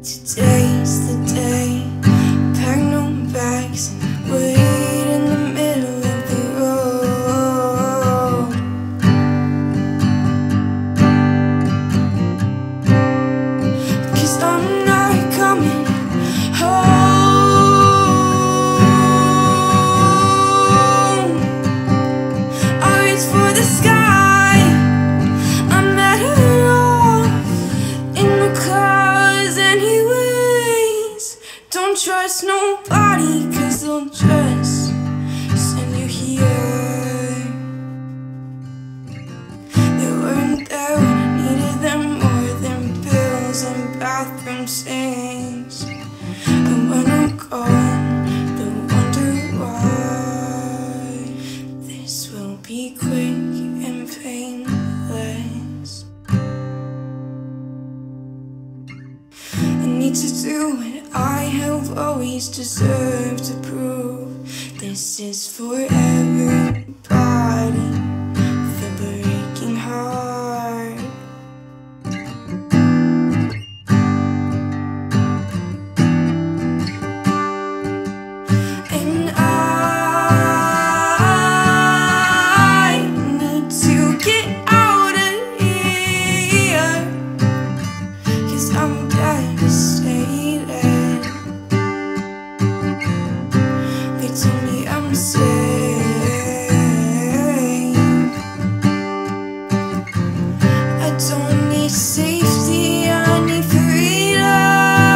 Today's the day, pack no bags and wait in the middle of the road. 'Cause I'm not coming home. I reach for the sky, I'm better off in the clouds anyways. Don't trust nobody, 'cause they'll just send you here. They weren't there when I needed them more than pills and bathroom sinks. And when I'm gone, they'll wonder why. This will be quick and painless. I need to do what I have always deserved to prove. This is for everybody, the breaking heart. And I need to get out of here, 'cause I'm devastated. They tell me I'm safe. I don't need safety, I need freedom.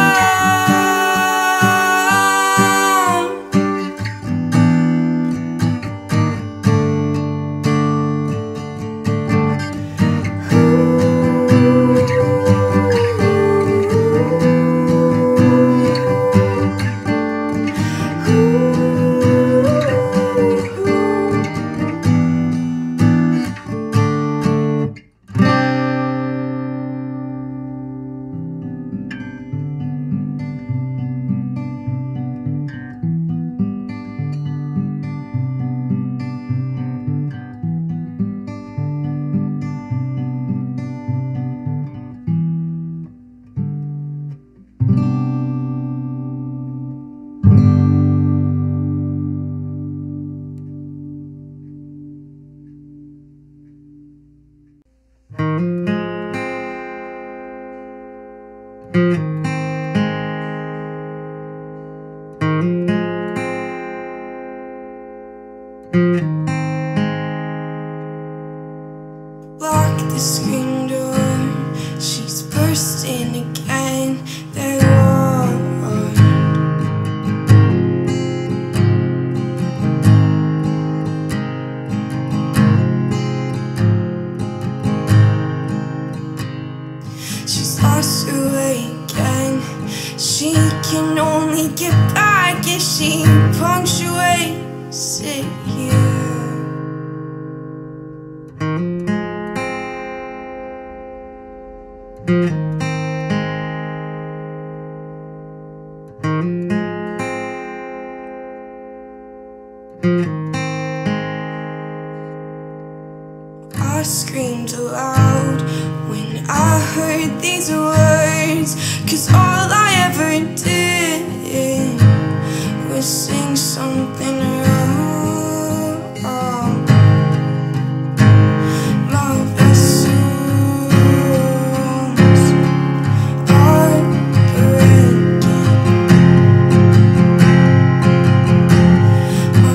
Lock the screen door, she's bursting again. They're warned. She's lost her way again. She can only get back if she punctuates it here. I screamed aloud when I heard these words, 'cause all I ever did was sing something wrong. My vessels are breaking. My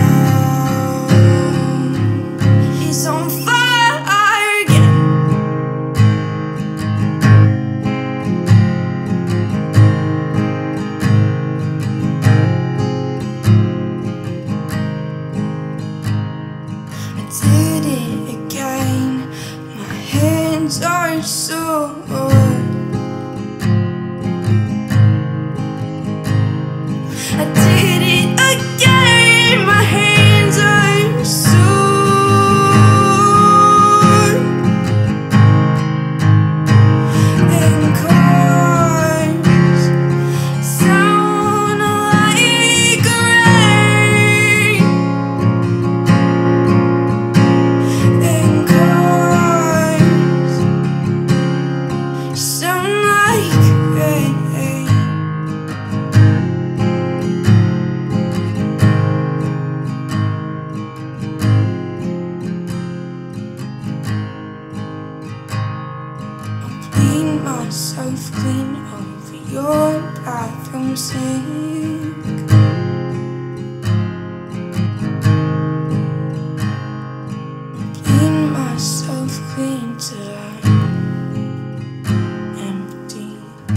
mouth is on fire again. I did it again. My hands are sore. I did it again. My hands are sore. And cars sound like rain. And cars myself clean over your bathroom sink. Clean myself clean till I'm empty.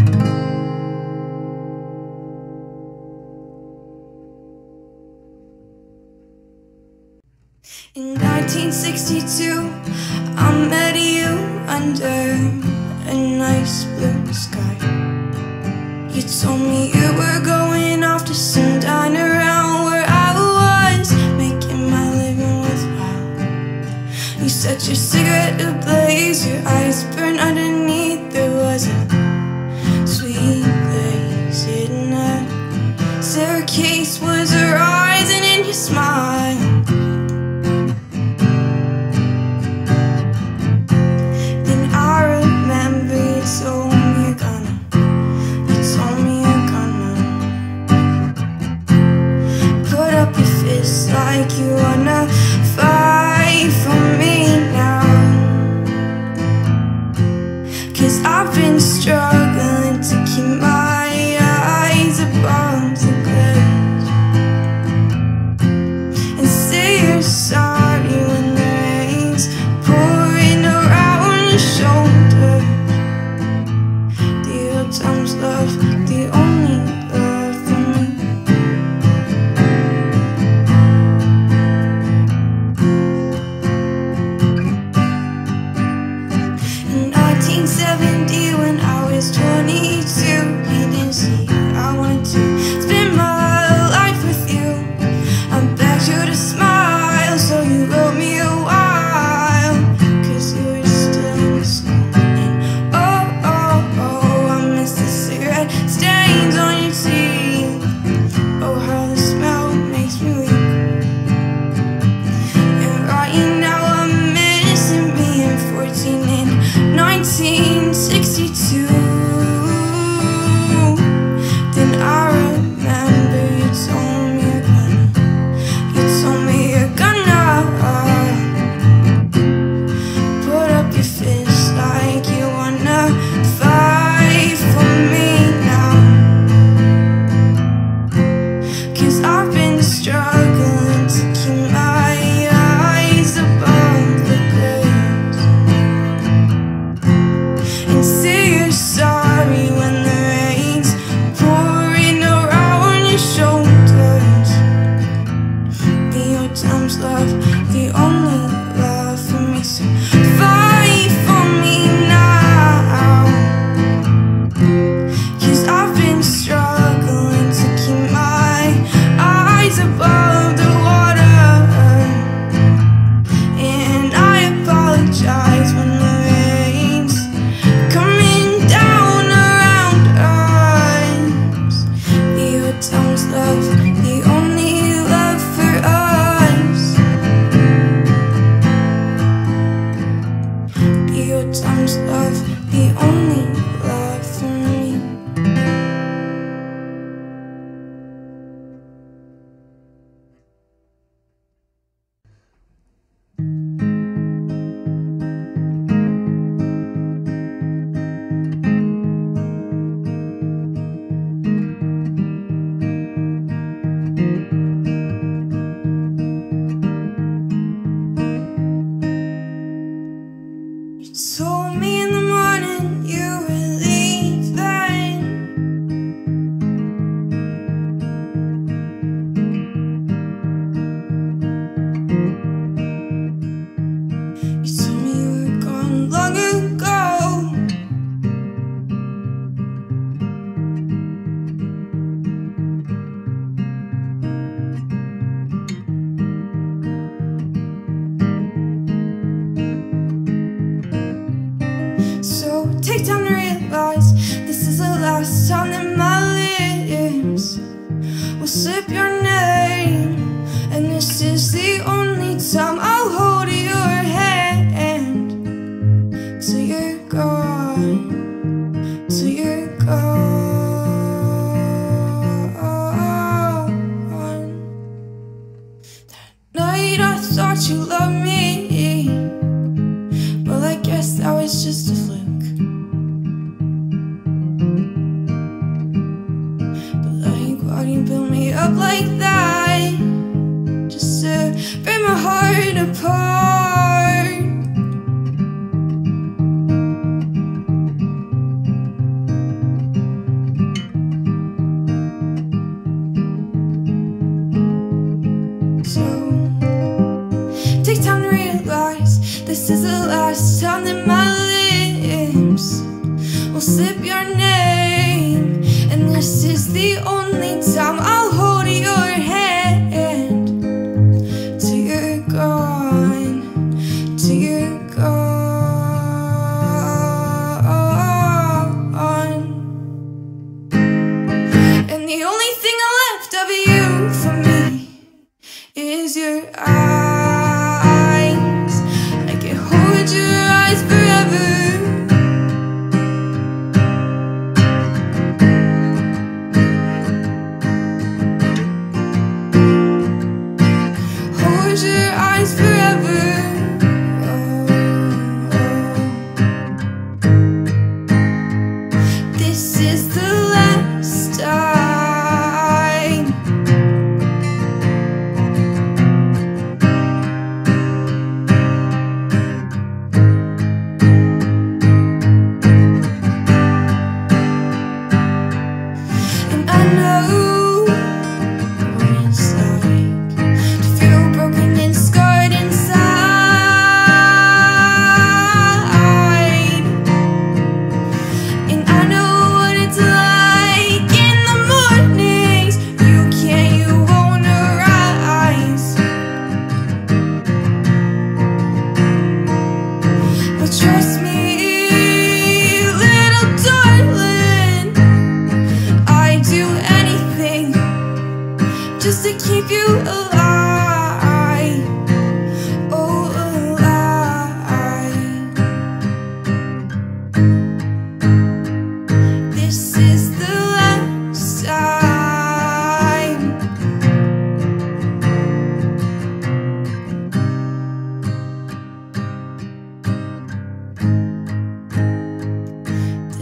In 1962, I met you under a nice blue sky. You told me you were going off to some diner around where I was, making my living worthwhile. You set your cigarette ablaze, your eyes burned underneath. There was a sweet glaze in a staircase was rising in your smile. Like you wanna fight for me now, 'cause I've been struggling to keep my eyes above the glaze, and say you're sorry when the rain's pouring around your shoulders. The old times love, the only love for me. In 1970, when I was 22, you didn't see I wanted to spend my life with you. I begged you to smile, so you wrote me a while, 'cause you were still in school. And oh, I miss the cigarette stains on your teeth. Oh, how the smell makes me weak. And right now I'm missing being 14 and 1962. Then I remember you told me you're gonna put up your fist like you wanna fight for me now, 'cause I've been struggling to keep my eyes above the glaze, and say you're sorry when the rain's pouring around your shoulders. The old times love, the only love for me, so fight for me now, 'cause I've been struggling to keep my eyes above the water. And I apologize when the rain's coming down around us. The old times love, the only love for us. The old times love, the only love for me. You told me in the morning you were leaving. You told me you were gone long ago. So take time to realize this is the last time that my lips will slip your name, and this is the only time I'll hold your hand till you're gone, till you're gone. That night I thought you loved me, well I guess that was just a fluke.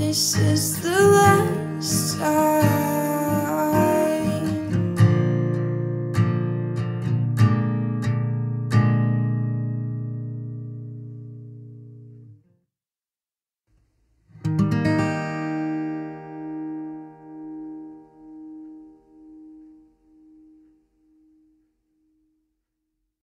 this is the last time